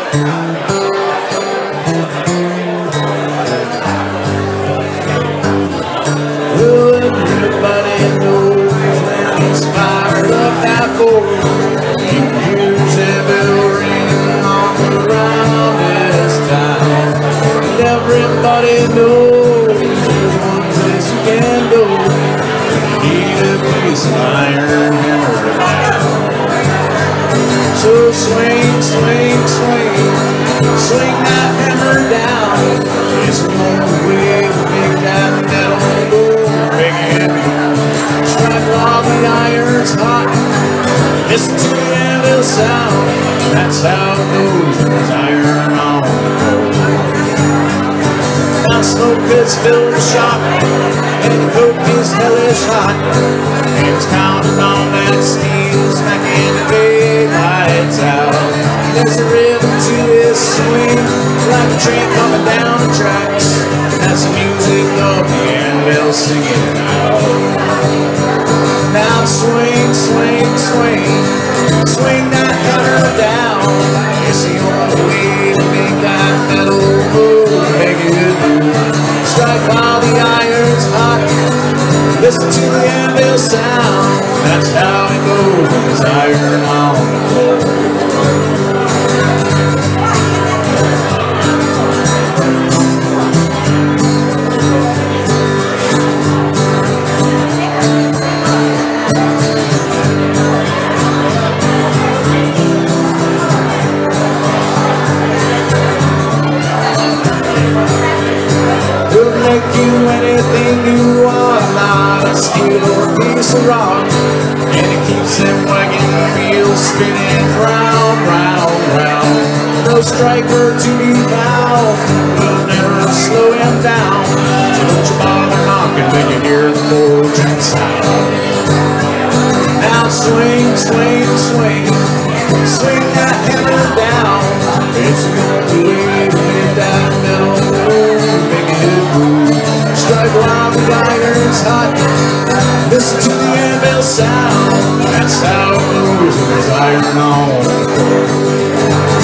Everybody knows there's one place you can go. You need a piece of iron hammer down. So swing, swing, swing, swing that hammer down. It's the only way to make that metal go. Make it strike while the iron's hot. Listen to the anvil sound. That's how it goes when there's iron on the road. Now smoke pits fill the shop, and the coke is hellish hot. And it's pounding on that steel, smacking the daylights out. There's a rhythm to this swing, like a train coming down the tracks. That's the music of the anvil singing out. Now swing, swing, swing, swing that hammer down. It's the only way to make that metal move, make it move. Strike while the iron's hot. Listen to the anvil sound. That's how it goes when there's iron on the floor. Anything you want, not a steel or a piece of rock, and it keeps them wagging the wheels spinning round, round, round. No striker to be found will never slow him down. So don't you bother knocking when you hear the forging sound. Now swing, swing, swing, swing that hammer down. It's the only way to make that metal move, make it move. Strike while the iron's hot. Listen to the anvil sound. That's how it goes when there's iron on the floor.